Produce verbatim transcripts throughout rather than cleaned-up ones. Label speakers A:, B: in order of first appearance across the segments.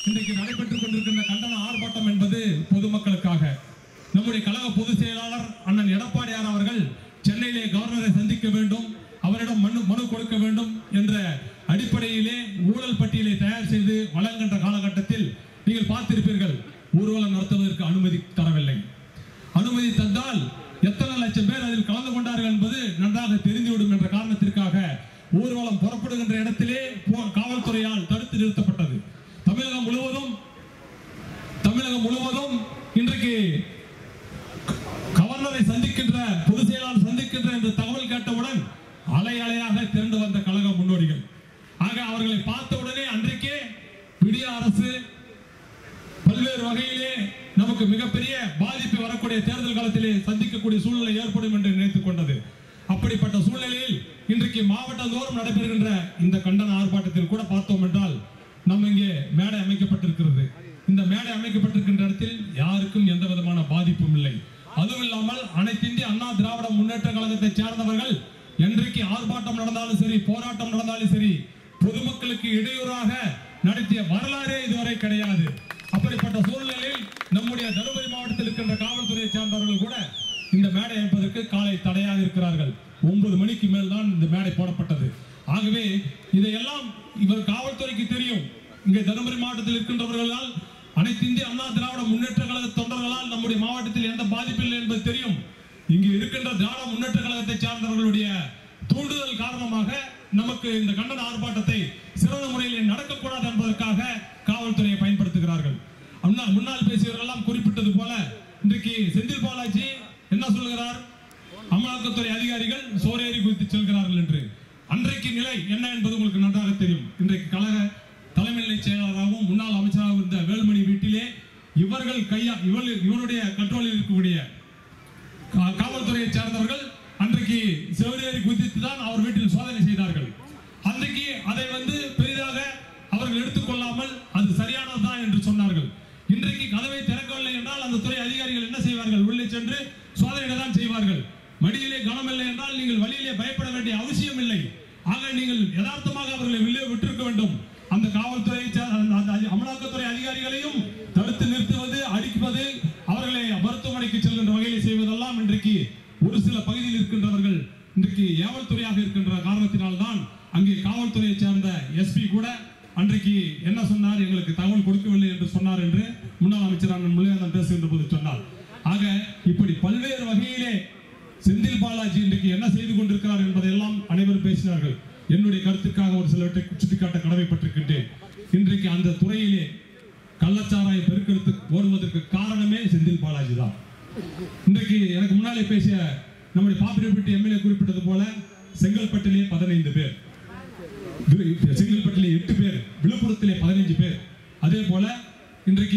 A: இன்றைக்கு நடைபெற்றுக் கொண்டிருக்கின்ற கண்டன ஆர்ப்பாட்டம் என்பது பொதுமக்களுக்காக. நம்முடைய கழக பொதுச் செயலாளர் அண்ணன் எடப்பாடியார் அவர்கள் சென்னையிலே கவர்னரை சந்திக்க வேண்டும், அவரிடம் மனு மனு கொடுக்க வேண்டும் என்ற அடிப்படையிலே ஊழல் பட்டியலை தயார் செய்து வழங்குகின்ற காலகட்டத்தில் நீங்கள் பார்த்திருப்பீர்கள், ஊர்வலம் நடத்துவதற்கு அனுமதி தரவில்லை. அனுமதி தந்தால் எத்தனை லட்சம் பேர் அதில் கலந்து கொண்டார்கள் என்பது நன்றாக தெரிந்துவிடும் என்ற காரணத்திற்காக ஊர்வலம் புறப்படுகின்ற இடத்திலே காவல்துறையால் தடுத்து நிறுத்தப்பட்டது. தமிழகம் முழுவதும் தமிழகம் முழுவதும் இன்றைக்கு கவர்னரை சந்திக்கின்ற பொதுச் செயலாளர் சந்திக்கின்ற என்ற தகவல் கேட்டவுடன் அலை அலையாக திரண்டு வந்த கழக முன்னோடிகள். ஆக அவர்களை பார்த்தவுடனே அன்றைக்கே விடிய அரசு பல்வேறு வகையிலே நமக்கு மிகப்பெரிய பாதிப்பு வரக்கூடிய தேர்தல் காலத்திலே சந்திக்கக்கூடிய சூழ்நிலை ஏற்படும் என்று நினைத்துக் கொண்டது. அப்படிப்பட்ட சூழ்நிலையில் இன்றைக்கு மாவட்டந்தோறும் நடைபெறுகின்ற இந்த கண்டன ஆர்ப்பாட்டத்தில் கூட பார்த்தோம் என்றால் நம்ம இங்கே மேடை அமைக்கப்பட்டிருக்கிறது. இந்த மேடை அமைக்கப்பட்டிருக்கின்ற இடத்தில் யாருக்கும் எந்த விதமான பாதிப்பும் இல்லை. அதுவும் இல்லாமல் அனைத்து இந்திய அண்ணா திராவிட முன்னேற்ற கழகத்தை சேர்ந்தவர்கள் என்றைக்கு ஆர்ப்பாட்டம் நடந்தாலும் சரி, போராட்டம் நடந்தாலும் சரி, பொதுமக்களுக்கு இடையூறாக நடத்திய வரலாறே இதுவரை கிடையாது. அப்படிப்பட்ட சூழ்நிலையில் நம்முடைய தருமபுரி மாவட்டத்தில் இருக்கின்ற காவல்துறையை சேர்ந்தவர்கள் கூட இந்த மேடை அமைப்பதற்கு காலை தடையாக இருக்கிறார்கள். ஒன்பது மணிக்கு மேல் தான் இந்த மேடை போடப்பட்டது. ஆகவே இதையெல்லாம் இவர் காவல்துறைக்கு தெரியும். இங்கே தருமபுரி மாவட்டத்தில் இருக்கின்றவர்களால், அனைத்து இந்திய அண்ணா திராவிட முன்னேற்ற கழக தொண்டர்களால் நம்முடைய மாவட்டத்தில் எந்த பாதிப்பு இல்லை என்பது தெரியும். இங்கு இருக்கின்ற திராவிட முன்னேற்ற கழகத்தை சார்ந்தவர்களுடைய தூண்டுதல் காரணமாக நமக்கு இந்த கண்டன ஆர்ப்பாட்டத்தை சிறந்த முறையில் நடக்கக்கூடாது என்பதற்காக காவல்துறையை பயன்படுத்துகிறார்கள். முன்னால் பேசியவர்கள் குறிப்பிட்டது போல இன்றைக்கு செந்தில் பாலாஜி என்ன சொல்கிறார், அமலாக்கத்துறை அதிகாரிகள் சோரேறி குறித்து செல்கிறார்கள் என்று. அன்றைக்கு நிலை என்ன என்பது உங்களுக்கு நன்றாக தெரியும். இன்றைக்கு கழக தலைமை செயலாளராகவும் முன்னாள் அமைச்சராகவும் இருந்த வேலுமணி வீட்டிலே இவர்கள் கையா இவர் இவருடைய கண்ட்ரோலில் இருக்கக்கூடிய காவல்துறையை சேர்ந்தவர்கள் அன்றைக்கு சோரேறி குதித்து தான் அவர் வீட்டில் சோதனை செய்தார்கள். அன்றைக்கு அதை வந்து பெரிதாக அவர்கள் எடுத்துக்கொள்ளாமல் அது சரியானதுதான் என்று சொன்னார்கள். இன்றைக்கு கதவை திறக்கவில்லை என்றால் அந்த துறை அதிகாரிகள் என்ன செய்வார்கள், உள்ளே சென்று சோதனை தான் செய்வார்கள். மடியிலே கனம் இல்லை என்றால் நீங்கள் வழியிலே பயப்பட வேண்டிய அவசியம் இல்லை. ஆக நீங்கள் யதார்த்தமாக அவர்களை வெளியே விட்டிருக்க வேண்டும். அந்த காவல்துறை அமலாக்கத்துறை அதிகாரிகளையும் தடுத்து நிறுத்துவது, அடிப்பது, அவர்களை மருத்துவமனைக்கு செல்கின்ற வகையில் செய்வதெல்லாம் இன்றைக்கு ஒரு சில பகுதியில் இருக்கின்றவர்கள் இன்றைக்கு ஏவல்துறையாக இருக்கின்ற காரணத்தினால்தான் அங்கே காவல்துறையை சேர்ந்த எஸ்பி கூட அன்றைக்கு என்ன சொன்னார், எங்களுக்கு தகவல் கொடுக்கவில்லை என்று சொன்னார் என்று முன்னாள் அமைச்சரான முருகேசன் பேசுகின்ற போது சொன்னார். ஆக இப்படி பல்வேறு வகையிலே செந்தில் பாலாஜி இன்றைக்கு என்ன செய்து கொண்டிருக்கிறார் என்பதையெல்லாம் அனைவரும் பேசினார்கள். என்னுடைய கருத்துக்காக ஒரு சிலவற்றை சுட்டிக்காட்ட கடமைப்பட்டிருக்கின்றேன். இன்றைக்கு அந்த துறையிலே கள்ளச்சாராய பெருக்கெடுத்து ஓடுவதற்கு காரணமே செந்தில் பாலாஜி தான். இன்றைக்கு எனக்கு முன்னாலே பேசிய நம்முடைய பாப்பிரெட்டி எம்எல்ஏ குறிப்பிட்டது போல செங்கல்பட்டிலே பதினைந்து பேர், செங்கல்பட்டிலே எட்டு பேர், விழுப்புரத்திலே பதினைஞ்சு பேர், அதே போல இன்றைக்கு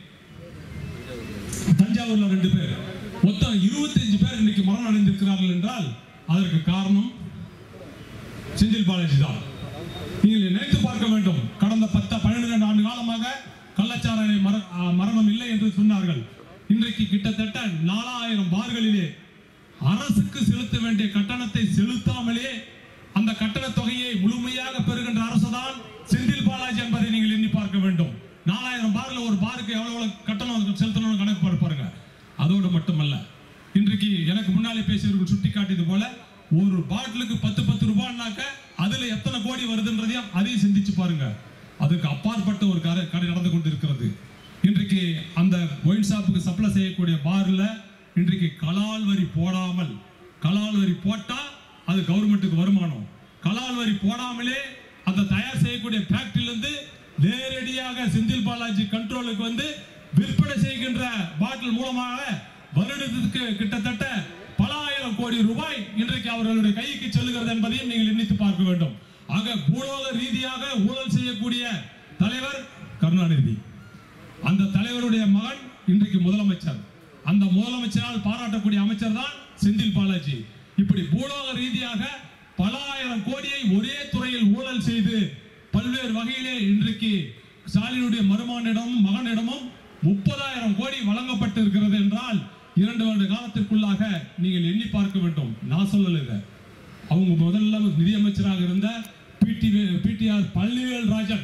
A: தஞ்சாவூர்ல ரெண்டு பேர், மொத்தம் இருபத்தி அஞ்சு பேர் இன்னைக்கு மரணம் அடைந்திருக்கிறார்கள் என்றால் அதற்கு காரணம் செந்தில் பாலாஜி தான். நீங்கள் நினைத்து பார்க்க வேண்டும். கடந்த பத்து பன்னிரண்டு ஆண்டு காலமாக கள்ளச்சாராய மரணம் இல்லை என்று சொன்னார்கள். இன்றைக்கு கிட்டத்தட்ட நாலாயிரம் பார்களிலே அரசுக்கு செலுத்த வேண்டிய கட்டணத்தை செலுத்தாமலே அந்த கட்டண தொகையை முழுமையாக பெறுகின்ற அரசுதான் செந்தில் பாலாஜி என்பதை நீங்கள் எண்ணி பார்க்க வேண்டும். நாலாயிரம் பார்ல ஒரு பாருக்கு எவ்வளவு கட்டணம் செலுத்தணும் கணக்கு பாருங்க. அதோடு மட்டுமல்ல, இன்றைக்கு எனக்கு முன்னாலே பேசியவர்கள் சுட்டிக்காட்டியது போல ஒரு பாட்டிலுக்கு பத்து பத்து ரூபாய்னாக்க அதுல எத்தனை கோடி வருதுன்றதையும் அதையும் சிந்திச்சு பாருங்க. அதுக்கு அப்பாற்பட்ட ஒரு கடை நடந்து கொண்டிருக்கிறது. இன்றைக்கு அந்த ஒயின் ஷாப்புக்கு சப்ளை செய்யக்கூடிய பார்ல இன்றைக்கு கலால் வரி போடாமல், கலால் வரி போட்டா அது கவர்மெண்ட்டுக்கு வருமானம், கலால் வரி போடாமலே அந்த தயார் செய்யக்கூடிய ஃபேக்டரியிலிருந்து நேரடியாக செந்தில் பாலாஜி கண்ட்ரோலுக்கு வந்து விற்பனை செய்கின்ற பாட்டில் மூலமாக வருடத்துக்கு கிட்டத்தட்ட பல ஆயிரம் கோடி ரூபாய் இன்றைக்கு அவர்களுடைய கைக்கு செல்லுகிறது என்பதையும் நீங்கள் எண்ணித்து பார்க்க வேண்டும். ஆக பூலோக ரீதியாக ஊழல் செய்யக்கூடிய தலைவர் கருணாநிதி, அந்த தலைவருடைய மகன் இன்றைக்கு முதலமைச்சர், அந்த முதலமைச்சரால் பாராட்டக்கூடிய அமைச்சர் தான் செந்தில் பாலாஜி. இப்படி பூலோக ரீதியாக பல ஆயிரம் கோடியை ஒரே துறையில் ஊழல் செய்து பல்வேறு வகையிலே இன்றைக்கு ஸ்டாலினுடைய மருமகனிடமும் மகனிடமும் முப்பதாயிரம் கோடி வழங்கப்பட்டு இருக்கிறது என்றால் இரண்டு வருட காலத்திற்குள்ளாக நீங்கள் எண்ணி பார்க்க வேண்டும். நான் சொல்லல, அவங்க முதல்ல நிதியமைச்சராக இருந்த பிடிஆர் பழனிவேல் ராஜன்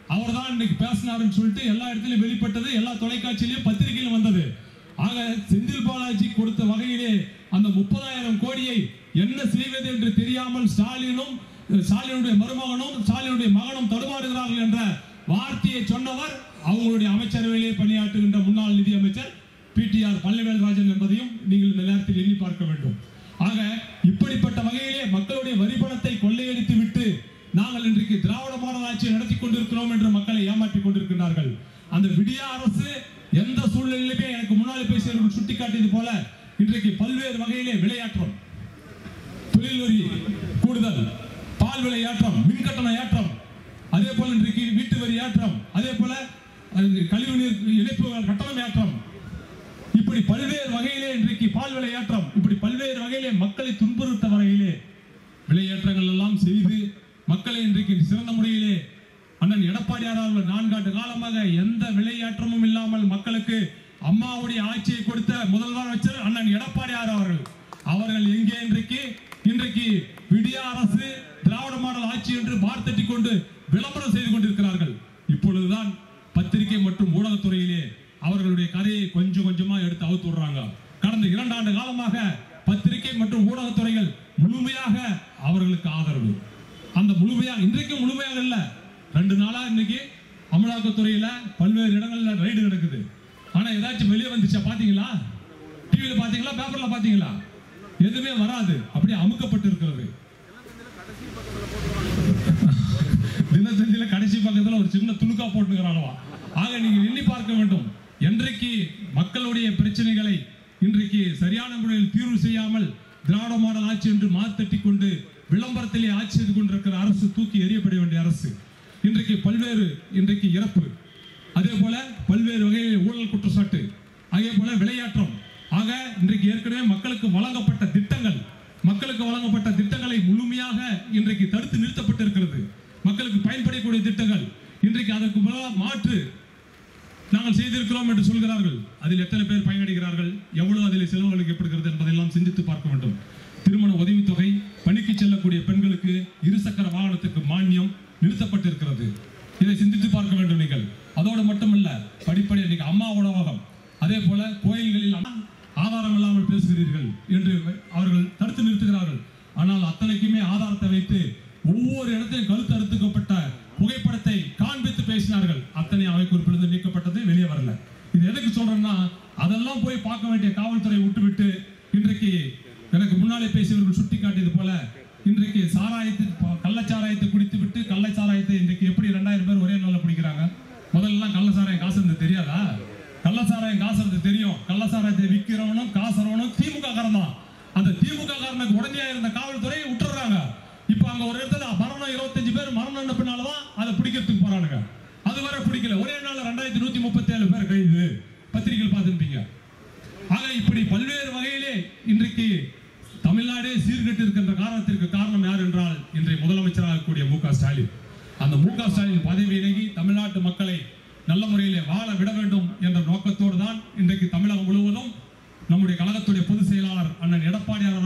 A: அவர்தான் இன்னைக்கு பேசினாருன்னு சொல்லிட்டு எல்லா இடத்திலும் வெளிப்பட்டது, எல்லா தொலைக்காட்சியிலும் பத்திரிகையிலும் வந்தது. ஆக செந்தில் பாலாஜி கொடுத்த வகையிலே அந்த முப்பதாயிரம் கோடியை என்ன செய்வது என்று தெரியாமல் ஸ்டாலினும் ஸ்டாலினுடைய மருமகனும் ஸ்டாலினுடைய மகனும் தடுமாறுகிறார்கள் என்ற வார்த்தையை சொன்னவர் அவங்களுடைய அமைச்சரவையிலே பணியாற்றுகின்ற முன்னாள் நிதியமைச்சர் பி.டி.ஆர். பழனிவேல்ராஜன் என்பதையும் நீங்கள் இந்த நேரத்தில் எண்ணி பார்க்க வேண்டும். ஆக இப்படிப்பட்ட வகையிலே மக்களுடைய வரி பணத்தை கொள்ளையடித்து விட்டு நாங்கள் இன்றைக்கு திராவிட மாடல் ஆட்சியை நடத்தி கொண்டிருக்கிறோம் என்று மக்களை ஏமாற்றிக் கொண்டிருக்கிறார்கள். அந்த விடியா அரசு எந்த சூழ்நிலையிலுமே எனக்கு முன்னாள் பேசியவர்கள் சுட்டிக்காட்டியது போல இன்றைக்கு பல்வேறு வகையிலே விலையாற்றம், தொழில் வரி கூடுதல், பால் விலை ஏற்றம், மின்கட்டண ஏற்றம், அதே போல இன்றைக்கு வீட்டு வரி ஏற்றம், அதே போல கழிவுநீர் இணைப்பு கட்டணம் ஏற்றம், இப்படி பல்வேறு வகையிலே இன்றைக்கு பால் விலை ஏற்றம், இப்படி பல்வேறு வகையிலே மக்களை துன்புறுத்த வகையிலே விலையேற்றங்கள் எல்லாம் செய்து மக்களை இன்றைக்கு சிறந்த முறையிலே அண்ணன் எடப்பாடியார் அவர்கள் நான்காண்டு காலமாக எந்த விலையேற்றமும் இல்லாமல் மக்களுக்கு அம்மாவுடைய ஆட்சியை கொடுத்த முதலமைச்சர் அண்ணன் எடப்பாடியார் அவர்கள் அவர்கள் எங்கே இன்றைக்கு இன்றைக்கு விடியா அரசு திராவிட மாடல் ஆட்சி என்று பார்த்தட்டி கொண்டு விளம்பரம் செய்து கொண்டிருக்கிறார்கள். இப்பொழுதுதான் பத்திரிகை மற்றும் ஊடகத்துறையிலே அவர்களுடைய கதையை கொஞ்சம் கொஞ்சமா எடுத்து அவுத்து விடுறாங்க. கடந்த இரண்டு ஆண்டு காலமாக பத்திரிகை மற்றும் ஊடகத்துறைகள் முழுமையாக அவர்களுக்கு ஆதரவு. அந்த முழுமையாக இன்றைக்கும் முழுமையாக இல்ல, ரெண்டு நாளா இன்னைக்கு அமலாக்கத்துறையில பல்வேறு இடங்கள்ல ரைடு நடக்குது. ஆனா ஏதாச்சும் வெளியே வந்துச்சா பாத்தீங்களா? டிவியில பாத்தீங்களா? பேப்பர்ல பாத்தீங்களா? எதுவுமே வராது, அப்படியே அமுக்கப்பட்டு இருக்கிறது. தினத்தந்தியில கடைசி பக்கத்துல ஒரு சின்ன துணுக்கா போட்டுக்கிறாங்களா? ஆக நீங்க எண்ணி பார்க்க வேண்டும். என்றைக்கு மக்களுடைய பிரச்சனைகளை இன்றைக்கு சரியான முறையில் தீர்வு செய்யாமல் திராவிட மாடல் ஆட்சி என்று மாத்தட்டி கொண்டு விளம்பரத்திலே ஆட்சி செய்து கொண்டிருக்கிற அரசு தூக்கி எறியப்பட வேண்டிய அரசு. இன்றைக்கு பல்வேறு இன்றைக்கு இறப்பு, அதே போல பல்வேறு வகையில் ஊழல் குற்றச்சாட்டு, அதே போல விளையாட்டம். ஆக இன்றைக்கு ஏற்கனவே மக்களுக்கு வழங்கப்பட்ட திட்டங்கள் மக்களுக்கு வழங்கப்பட்ட திட்டங்களை முழுமையாக இன்றைக்கு தடுத்து நிறுத்தப்பட்டிருக்கிறது. மக்களுக்கு பயன்படக்கூடிய திட்டங்கள் இன்றைக்கு அதற்கு மாற்று நாங்கள் செய்திருக்கிறோம் என்று சொல்கிறார்கள். அதில் எத்தனை பேர் பயனடைகிறார்கள், எவ்வளவு அதில் செலவுகள் ஏற்படுகிறது என்பதெல்லாம் சிந்தித்து பார்க்க வேண்டும். திருமண உதவித்தொகை, பணிக்கு செல்லக்கூடிய பெண்களுக்கு இருசக்கர வாகனத்துக்கு மானியம் நிறுத்தப்பட்டிருக்கிறது. இதை சிந்தித்து பார்க்க வேண்டும் நீங்கள். அதோடு மட்டுமல்ல, படிப்படி இன்னைக்கு அம்மா உணவகம், அதே போல கோயில்களில் ஆதாரம் இல்லாமல் பேசுகிறீர்கள் என்று அவர்கள் தடுத்து நிறுத்துகிறார்கள். ஆனால் அத்தனைக்குமே ஆதாரத்தை வைத்து ஒவ்வொரு இடத்திலும் கழுத்து அறுத்துக்கப்பட்ட புகைப்படத்தை காண்பித்து பேசினார்கள். அத்தனை அவை குறிப்பிலிருந்து நீக்கப்பட்டது, வெளியே வரல. இது எதுக்கு சொல்றேன்னா, அதெல்லாம் போய் பார்க்க வேண்டிய காவல்துறை விட்டுவிட்டு இன்றைக்கு எனக்கு முன்னாலே பேசியவர்கள் சுட்டி காட்டியது போல இன்றைக்கு சாராயத்தை கள்ளச்சாராயத்தை குடித்து விட்டு கள்ளச்சாராயத்தை இன்றைக்கு எப்படி ரெண்டாயிரம் பேர் ஒரே நாளில் குடிக்கிறாங்க. முதல்ல கள்ளச்சாராயம் காசு இருந்து தெரியாதா? கள்ளச்சாராயம் காசு இருந்து தெரியும். கள்ளச்சாராயத்தை விற்கிறவனும் காசுறவனும் திமுக காரன் தான். அந்த திமுக காரனுக்கு உடனே இருந்த காவல்துறை விட்டுறாங்க. இப்ப அங்க ஒரு இடத்துல மரணம் இருபத்தஞ்சு பேர் மரணம் பின்னால்தான் அதை பிடிக்கிறதுக்கு போறானுங்க. அது வரை பிடிக்கல. ஒரே நாள் ரெண்டாயிரத்தி நூத்தி முப்பத்தி ஏழு பேர் கைது, பத்திரிகைகள் பார்த்துருப்பீங்க. ஆக இப்படி பல்வேறு வகையிலே இன்றைக்கு தமிழ்நாடே சீர்கட்டு இருக்கின்ற காரணத்திற்கு காரணம் யார் என்றால் இன்றைய முதலமைச்சராக கூடிய மு க ஸ்டாலின். அந்த மு க ஸ்டாலின் பதவி விலகி தமிழ்நாட்டு மக்களை நல்ல முறையிலே வாழ விட வேண்டும் என்ற நோக்கத்தோடு தான் இன்றைக்கு தமிழகம் முழுவதும் நம்முடைய கழகத்துடைய பொதுச் செயலாளர் அண்ணன் எடப்பாடியார்